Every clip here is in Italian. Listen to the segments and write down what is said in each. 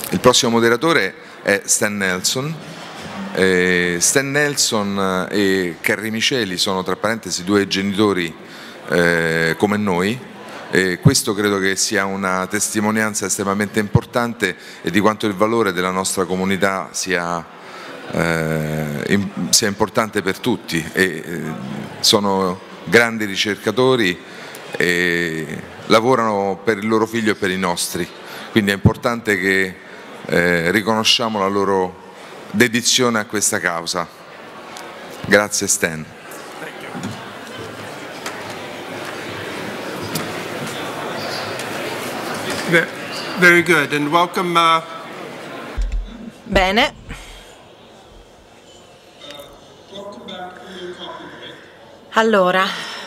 Il prossimo moderatore è Stan Nelson. Stan Nelson e Carrie Miceli sono, tra parentesi, due genitori come noi. Questo credo che sia una testimonianza estremamente importante e di quanto il valore della nostra comunità sia importante per tutti. Sono grandi ricercatori e lavorano per il loro figlio e per i nostri, quindi è importante che riconosciamo la loro dedizione a questa causa. Grazie Stan. Very good, and welcome. Bene. Allora,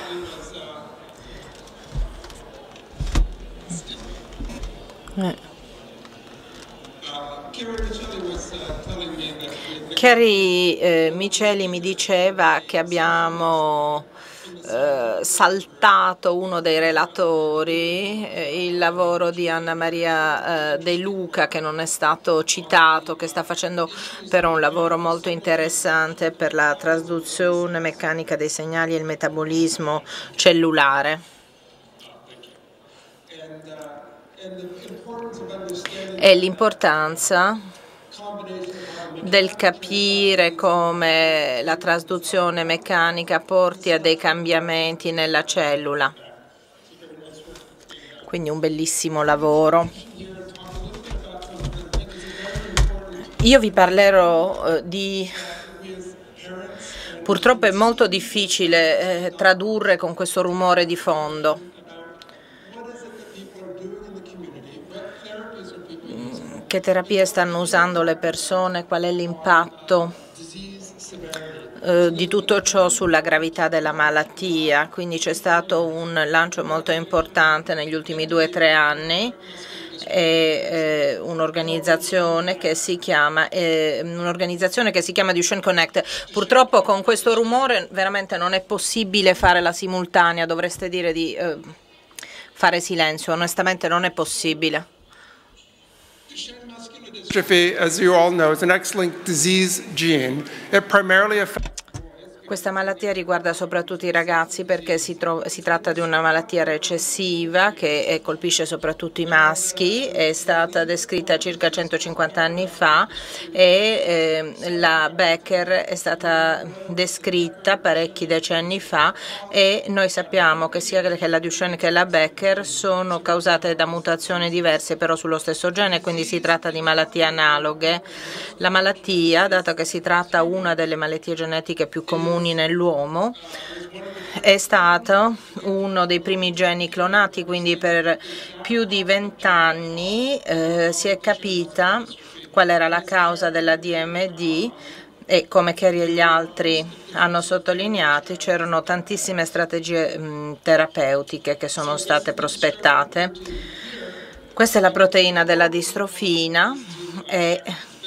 Carrie Miceli mi diceva che abbiamo saltato uno dei relatori, il lavoro di Anna Maria De Luca, che non è stato citato, che sta facendo però un lavoro molto interessante per la trasduzione meccanica dei segnali e il metabolismo cellulare. E l'importanza del capire come la trasduzione meccanica porti a dei cambiamenti nella cellula. Quindi un bellissimo lavoro. Io vi parlerò di... Purtroppo è molto difficile tradurre con questo rumore di fondo. Che terapie stanno usando le persone? Qual è l'impatto di tutto ciò sulla gravità della malattia? Quindi c'è stato un lancio molto importante negli ultimi 2 o 3 anni. Un'organizzazione che si chiama Duchenne Connect. Purtroppo con questo rumore veramente non è possibile fare la simultanea, dovreste dire di fare silenzio, onestamente non è possibile. Dystrophy, as you all know, is an X-linked disease gene. It primarily affects... Questa malattia riguarda soprattutto i ragazzi perché si tratta di una malattia recessiva che colpisce soprattutto i maschi, è stata descritta circa 150 anni fa e la Becker è stata descritta parecchi decenni fa e noi sappiamo che sia che la Duchenne che la Becker sono causate da mutazioni diverse però sullo stesso gene, quindi si tratta di malattie analoghe. La malattia, dato che si tratta una delle malattie genetiche più comuni nell'uomo, è stato uno dei primi geni clonati, quindi per più di 20 anni si è capita qual era la causa della DMD e come Carrie e gli altri hanno sottolineato c'erano tantissime strategie terapeutiche che sono state prospettate. Questa è la proteina della distrofina e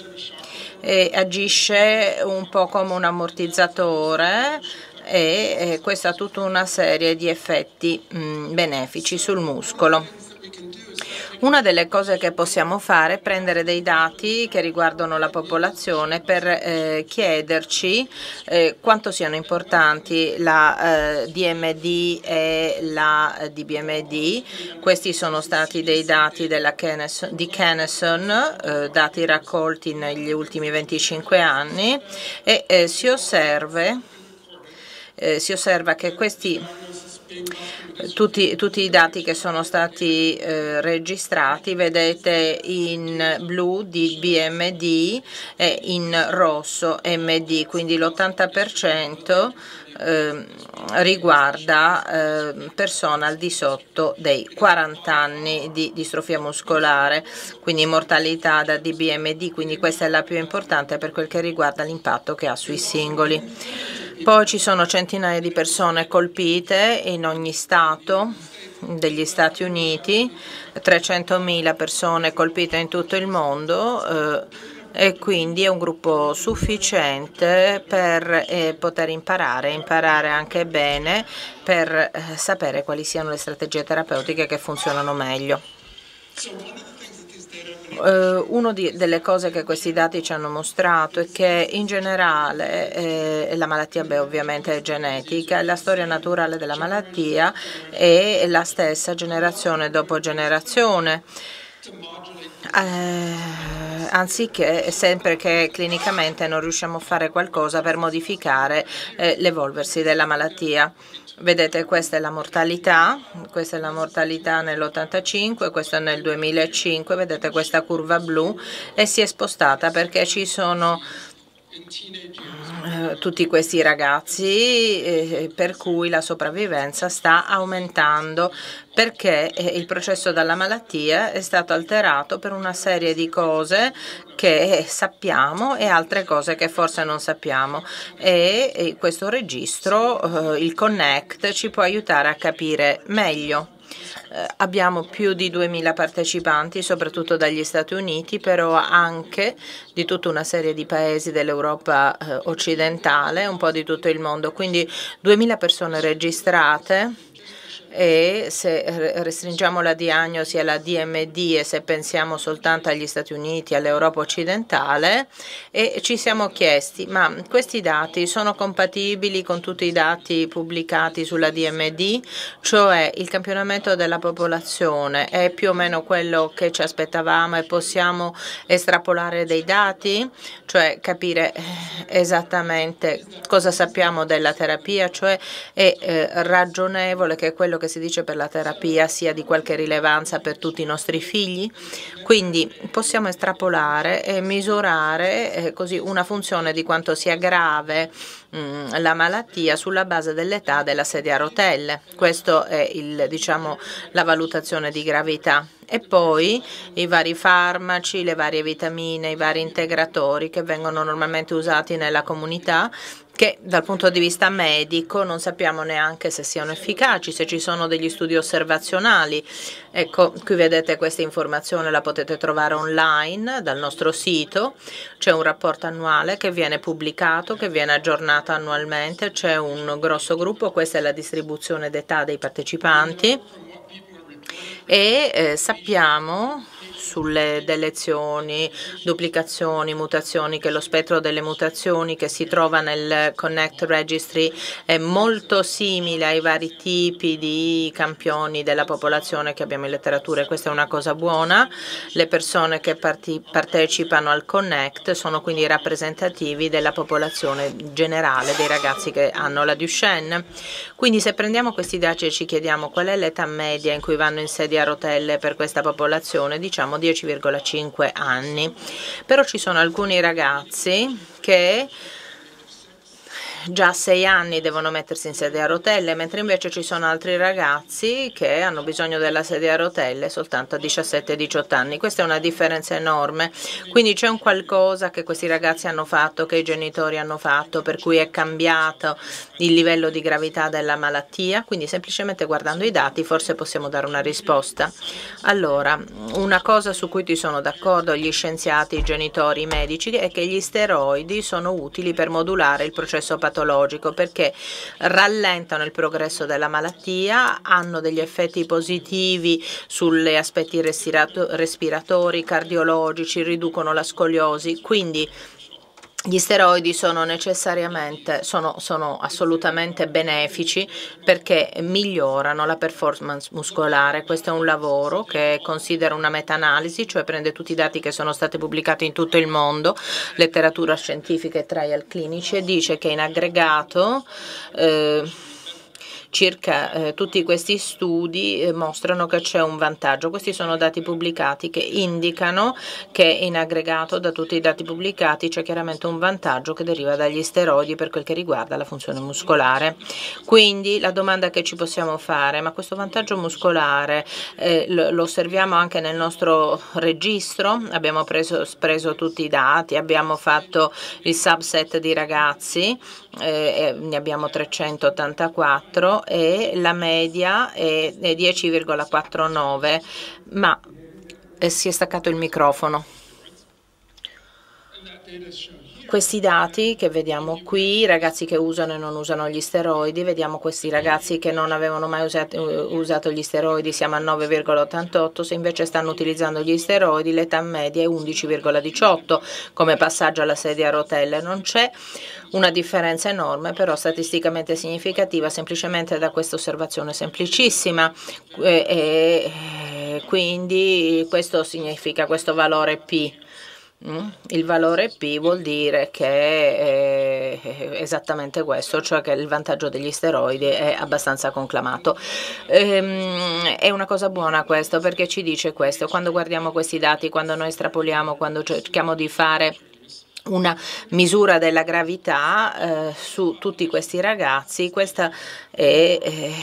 agisce un po' come un ammortizzatore e questa ha tutta una serie di effetti benefici sul muscolo. Una delle cose che possiamo fare è prendere dei dati che riguardano la popolazione per chiederci quanto siano importanti la DMD e la DBMD. Questi sono stati dei dati di Kenneson, dati raccolti negli ultimi 25 anni e si osserva che tutti i dati che sono stati registrati, vedete in blu DBMD e in rosso MD, quindi l'80% riguarda persone al di sotto dei 40 anni di distrofia muscolare, quindi mortalità da DBMD, quindi questa è la più importante per quel che riguarda l'impatto che ha sui singoli. Poi ci sono centinaia di persone colpite in ogni stato degli Stati Uniti, 300.000 persone colpite in tutto il mondo e quindi è un gruppo sufficiente per poter imparare anche bene per sapere quali siano le strategie terapeutiche che funzionano meglio. Una delle cose che questi dati ci hanno mostrato è che in generale la malattia ovviamente è genetica, la storia naturale della malattia è la stessa generazione dopo generazione. Anziché sempre che clinicamente non riusciamo a fare qualcosa per modificare l'evolversi della malattia. Vedete, questa è la mortalità nell'85, questa nel 2005, vedete questa curva blu e si è spostata perché ci sono tutti questi ragazzi per cui la sopravvivenza sta aumentando perché il processo della malattia è stato alterato per una serie di cose che sappiamo e altre cose che forse non sappiamo e questo registro, il Connect, ci può aiutare a capire meglio. Abbiamo più di 2000 partecipanti, soprattutto dagli Stati Uniti, però anche di tutta una serie di paesi dell'Europa occidentale, un po' di tutto il mondo, quindi 2000 persone registrate. E se restringiamo la diagnosi alla DMD e se pensiamo soltanto agli Stati Uniti, all'Europa occidentale, e ci siamo chiesti, ma questi dati sono compatibili con tutti i dati pubblicati sulla DMD? Cioè il campionamento della popolazione è più o meno quello che ci aspettavamo e possiamo estrapolare dei dati? Cioè capire esattamente cosa sappiamo della terapia, cioè è ragionevole che quello che si dice per la terapia sia di qualche rilevanza per tutti i nostri figli? Quindi possiamo estrapolare e misurare così una funzione di quanto sia grave la malattia sulla base dell'età della sedia a rotelle. Questo è la valutazione di gravità. E poi i vari farmaci, le varie vitamine, i vari integratori che vengono normalmente usati nella comunità, che dal punto di vista medico non sappiamo neanche se siano efficaci, se ci sono degli studi osservazionali. Ecco, qui vedete questa informazione, la potete trovare online dal nostro sito. C'è un rapporto annuale che viene pubblicato, che viene aggiornato annualmente, c'è un grosso gruppo, questa è la distribuzione d'età dei partecipanti e sappiamo sulle delezioni, duplicazioni, mutazioni, che lo spettro delle mutazioni che si trova nel Connect Registry è molto simile ai vari tipi di campioni della popolazione che abbiamo in letteratura e questa è una cosa buona. Le persone che partecipano al Connect sono quindi rappresentativi della popolazione generale dei ragazzi che hanno la Duchenne. Quindi se prendiamo questi dati e ci chiediamo qual è l'età media in cui vanno in sedia a rotelle per questa popolazione, diciamo 10,5 anni. Però ci sono alcuni ragazzi che già a 6 anni devono mettersi in sedia a rotelle, mentre invece ci sono altri ragazzi che hanno bisogno della sedia a rotelle soltanto a 17-18 anni. Questa è una differenza enorme, quindi c'è un qualcosa che questi ragazzi hanno fatto, che i genitori hanno fatto, per cui è cambiato il livello di gravità della malattia, quindi semplicemente guardando i dati forse possiamo dare una risposta. Allora, una cosa su cui ti sono d'accordo gli scienziati, i genitori, i medici, è che gli steroidi sono utili per modulare il processo patologico perché rallentano il progresso della malattia, hanno degli effetti positivi sugli aspetti respiratori, cardiologici, riducono la scoliosi, quindi gli steroidi sono assolutamente benefici perché migliorano la performance muscolare. Questo è un lavoro che considera una meta-analisi, cioè prende tutti i dati che sono stati pubblicati in tutto il mondo, letteratura scientifica e trial clinici, e dice che in aggregato tutti questi studi mostrano che c'è un vantaggio. Questi sono dati pubblicati che indicano che in aggregato da tutti i dati pubblicati c'è chiaramente un vantaggio che deriva dagli steroidi per quel che riguarda la funzione muscolare. Quindi la domanda che ci possiamo fare, ma questo vantaggio muscolare lo osserviamo anche nel nostro registro? Abbiamo preso tutti i dati, abbiamo fatto il subset di ragazzi, ne abbiamo 384 e la media è 10,49, ma si è staccato il microfono. Questi dati che vediamo qui, i ragazzi che usano e non usano gli steroidi, vediamo questi ragazzi che non avevano mai usato gli steroidi, siamo a 9,88, se invece stanno utilizzando gli steroidi l'età media è 11,18 come passaggio alla sedia a rotelle. Non c'è una differenza enorme, però statisticamente significativa, semplicemente da questa osservazione semplicissima. Quindi questo significa questo valore P. Il valore P vuol dire che è esattamente questo, cioè che il vantaggio degli steroidi è abbastanza conclamato. È una cosa buona questo, perché ci dice questo: quando guardiamo questi dati, quando noi estrapoliamo, quando cerchiamo di fare una misura della gravità su tutti questi ragazzi, questa è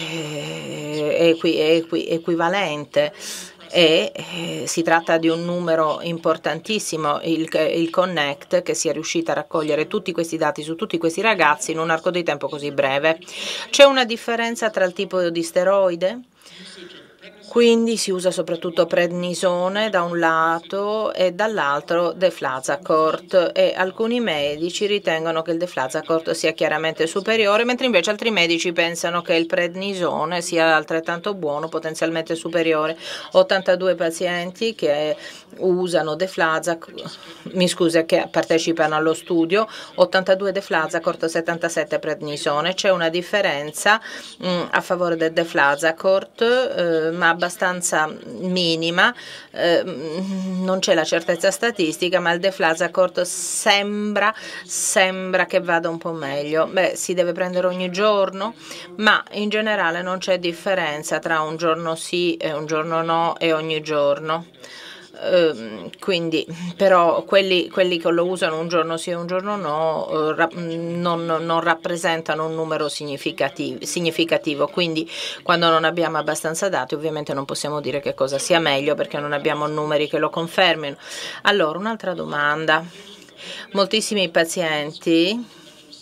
equivalente. Si tratta di un numero importantissimo, il Connect, che sia riuscita a raccogliere tutti questi dati su tutti questi ragazzi in un arco di tempo così breve. C'è una differenza tra il tipo di steroide? Quindi si usa soprattutto prednisone da un lato e dall'altro deflazacort, e alcuni medici ritengono che il deflazacort sia chiaramente superiore, mentre invece altri medici pensano che il prednisone sia altrettanto buono, potenzialmente superiore. 82 pazienti che usano deflazacort, che partecipano allo studio, 82 deflazacort, 77 prednisone. C'è una differenza a favore del deflazacort, ma abbastanza minima, non c'è la certezza statistica, ma il deflazacort sembra che vada un po' meglio. Si deve prendere ogni giorno, ma in generale non c'è differenza tra un giorno sì e un giorno no e ogni giorno. Quindi però quelli che lo usano un giorno sì e un giorno no non rappresentano un numero significativo, quindi quando non abbiamo abbastanza dati ovviamente non possiamo dire che cosa sia meglio, perché non abbiamo numeri che lo confermino. Allora, un'altra domanda: moltissimi pazienti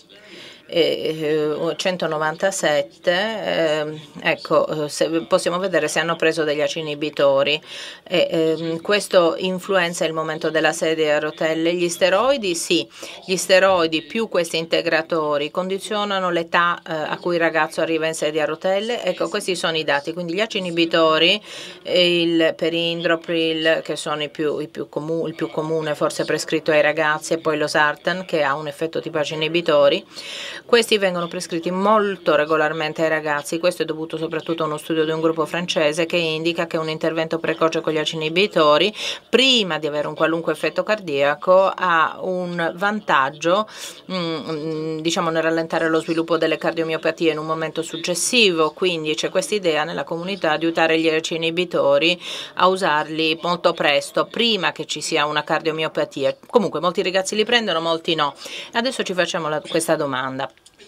197, possiamo vedere se hanno preso degli ACE inibitori. Questo influenza il momento della sedia a rotelle. Gli steroidi sì, gli steroidi più questi integratori condizionano l'età a cui il ragazzo arriva in sedia a rotelle. Ecco, questi sono i dati. Quindi gli ACE inibitori, il perindropril, che sono il più comune forse prescritto ai ragazzi, e poi lo sartan, che ha un effetto tipo ACE inibitori. Questi vengono prescritti molto regolarmente ai ragazzi. Questo è dovuto soprattutto a uno studio di un gruppo francese che indica che un intervento precoce con gli ACE inibitori, prima di avere un qualunque effetto cardiaco, ha un vantaggio diciamo nel rallentare lo sviluppo delle cardiomiopatie in un momento successivo. Quindi c'è questa idea nella comunità di aiutare gli ACE inibitori a usarli molto presto, prima che ci sia una cardiomiopatia. Comunque molti ragazzi li prendono, molti no. Adesso ci facciamo questa domanda: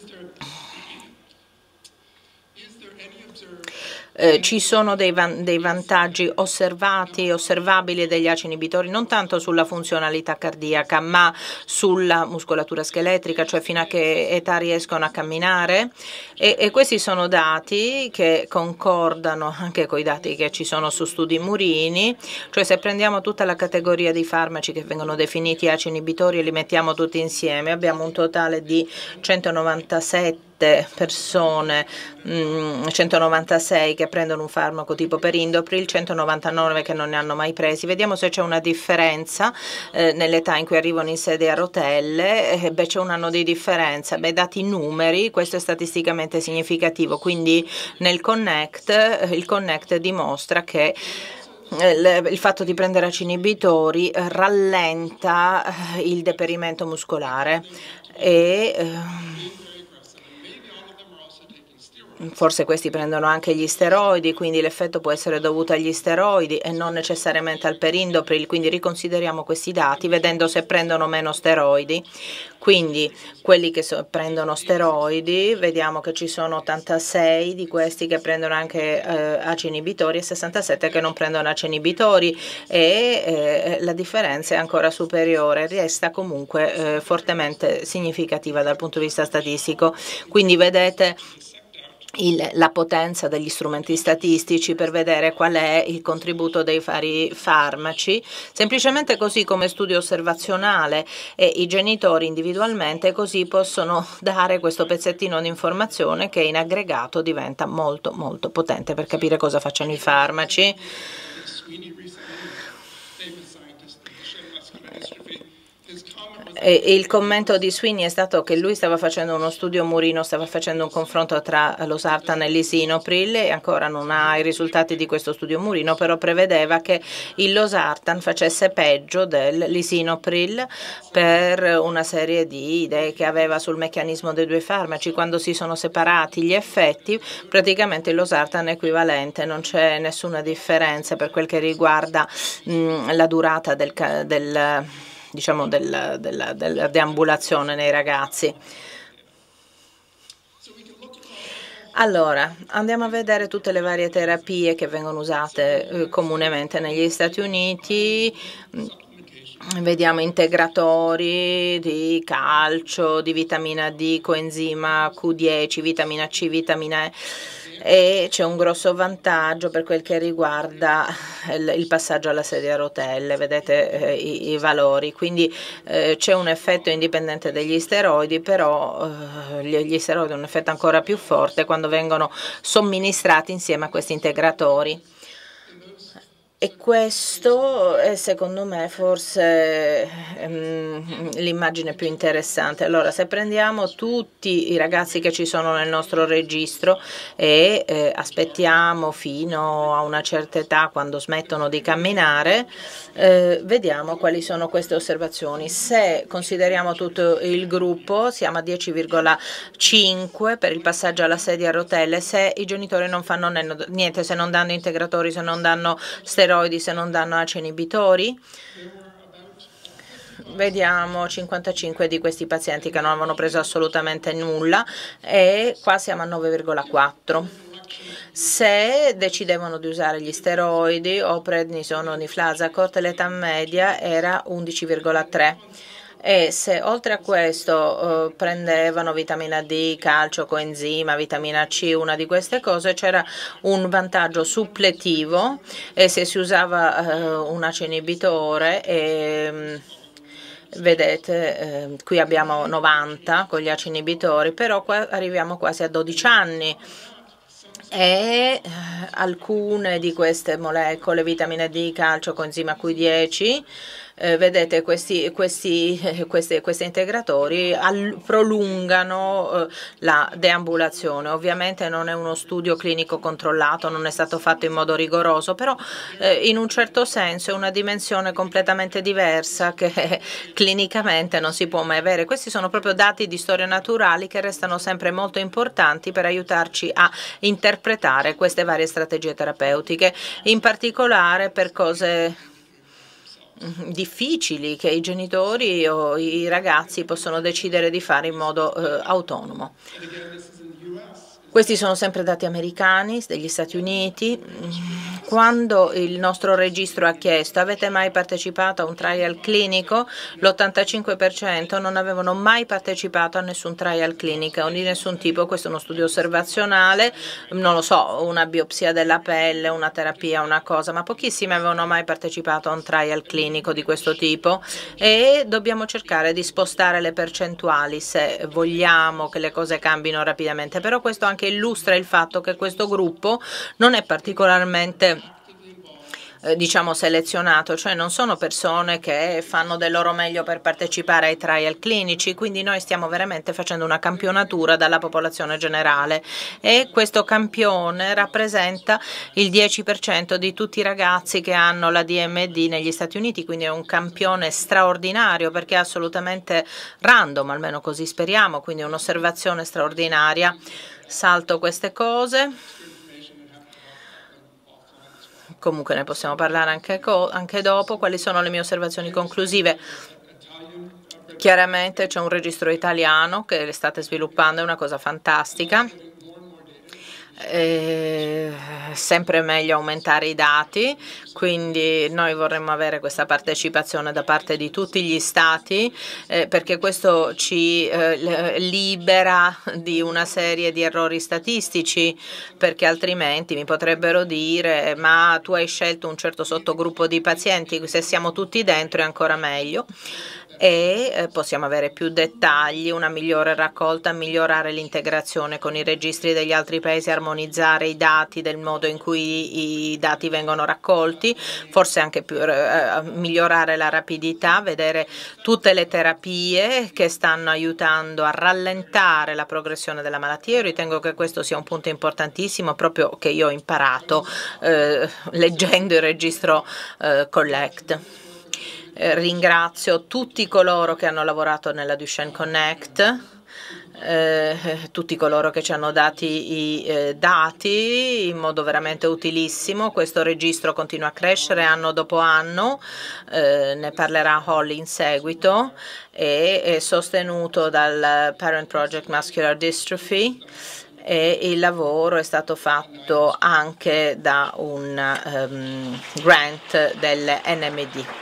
ci sono dei vantaggi osservabili degli ACE inibitori, non tanto sulla funzionalità cardiaca, ma sulla muscolatura scheletrica, cioè fino a che età riescono a camminare? E questi sono dati che concordano anche con i dati che ci sono su studi Murini, cioè se prendiamo tutta la categoria di farmaci che vengono definiti ACE inibitori e li mettiamo tutti insieme, abbiamo un totale di 197 persone, 196 che prendono un farmaco tipo perindopril, 199 che non ne hanno mai presi. Vediamo se c'è una differenza nell'età in cui arrivano in sedia a rotelle. C'è un anno di differenza. Dati numeri, questo è statisticamente significativo. Quindi il Connect dimostra che il fatto di prendere ACE inibitori rallenta il deperimento muscolare forse questi prendono anche gli steroidi, quindi l'effetto può essere dovuto agli steroidi e non necessariamente al perindopril. Quindi riconsideriamo questi dati vedendo se prendono meno steroidi. Quindi quelli che prendono steroidi, vediamo che ci sono 86 di questi che prendono anche ACE inibitori e 67 che non prendono ACE inibitori, e la differenza è ancora superiore, resta comunque fortemente significativa dal punto di vista statistico. Quindi vedete la potenza degli strumenti statistici per vedere qual è il contributo dei vari farmaci, semplicemente così come studio osservazionale, e i genitori individualmente così possono dare questo pezzettino di informazione che in aggregato diventa molto molto potente per capire cosa facciano i farmaci. Il commento di Sweeney è stato che lui stava facendo uno studio murino, stava facendo un confronto tra losartan e lisinopril e ancora non ha i risultati di questo studio murino, però prevedeva che il losartan facesse peggio del lisinopril per una serie di idee che aveva sul meccanismo dei due farmaci. Quando si sono separati gli effetti, praticamente il losartan è equivalente, non c'è nessuna differenza per quel che riguarda la durata della deambulazione nei ragazzi. Allora, andiamo a vedere tutte le varie terapie che vengono usate comunemente negli Stati Uniti. Vediamo integratori di calcio, di vitamina D, coenzima Q10, vitamina C, vitamina E. E c'è un grosso vantaggio per quel che riguarda il passaggio alla sedia a rotelle, vedete i valori, quindi c'è un effetto indipendente degli steroidi, però gli steroidi hanno un effetto ancora più forte quando vengono somministrati insieme a questi integratori. E questo è secondo me forse l'immagine più interessante. Allora, se prendiamo tutti i ragazzi che ci sono nel nostro registro e aspettiamo fino a una certa età, quando smettono di camminare, vediamo quali sono queste osservazioni. Se consideriamo tutto il gruppo, siamo a 10,5 per il passaggio alla sedia a rotelle se i genitori non fanno niente, se non danno integratori, se non danno steroidi, se non danno ACE inibitori. Vediamo 55 di questi pazienti che non avevano preso assolutamente nulla e qua siamo a 9,4. Se decidevano di usare gli steroidi o prednisone o niflazacort, l'età media era 11,3. E se oltre a questo prendevano vitamina D, calcio, coenzima, vitamina C, una di queste cose, c'era un vantaggio suppletivo e se si usava un ACE inibitore vedete, qui abbiamo 90 con gli ACE inibitori, però qua arriviamo quasi a 12 anni. E alcune di queste molecole, vitamina D, calcio, coenzima Q10, vedete questi integratori prolungano la deambulazione. Ovviamente non è uno studio clinico controllato, non è stato fatto in modo rigoroso, però in un certo senso è una dimensione completamente diversa che clinicamente non si può mai avere. Questi sono proprio dati di storia naturali che restano sempre molto importanti per aiutarci a interpretare queste varie strategie terapeutiche, in particolare per cose difficili che i genitori o i ragazzi possono decidere di fare in modo autonomo. Questi sono sempre dati americani, degli Stati Uniti. Quando il nostro registro ha chiesto avete mai partecipato a un trial clinico, l'85% non avevano mai partecipato a nessun trial clinico di nessun tipo. Questo è uno studio osservazionale, non lo so, una biopsia della pelle, una terapia, una cosa, ma pochissimi avevano mai partecipato a un trial clinico di questo tipo e dobbiamo cercare di spostare le percentuali se vogliamo che le cose cambino rapidamente, però questo anche illustra il fatto che questo gruppo non è particolarmente selezionato, cioè non sono persone che fanno del loro meglio per partecipare ai trial clinici, quindi noi stiamo veramente facendo una campionatura dalla popolazione generale e questo campione rappresenta il 10% di tutti i ragazzi che hanno la DMD negli Stati Uniti, quindi è un campione straordinario perché è assolutamente random, almeno così speriamo, quindi è un'osservazione straordinaria. Salto queste cose. Comunque ne possiamo parlare anche dopo. Quali sono le mie osservazioni conclusive? Chiaramente c'è un registro italiano che state sviluppando, è una cosa fantastica. sempre meglio aumentare i dati, quindi noi vorremmo avere questa partecipazione da parte di tutti gli Stati, perché questo ci libera di una serie di errori statistici, perché altrimenti mi potrebbero dire ma tu hai scelto un certo sottogruppo di pazienti, se siamo tutti dentro è ancora meglio. E possiamo avere più dettagli, una migliore raccolta, migliorare l'integrazione con i registri degli altri paesi, armonizzare i dati del modo in cui i dati vengono raccolti, forse anche migliorare la rapidità, vedere tutte le terapie che stanno aiutando a rallentare la progressione della malattia. Io ritengo che questo sia un punto importantissimo, proprio che io ho imparato leggendo il registro Collect. Ringrazio tutti coloro che hanno lavorato nella Duchenne Connect, tutti coloro che ci hanno dati i dati in modo veramente utilissimo. Questo registro continua a crescere anno dopo anno, ne parlerà Holly in seguito, è sostenuto dal Parent Project Muscular Dystrophy. E il lavoro è stato fatto anche da un grant del NMD.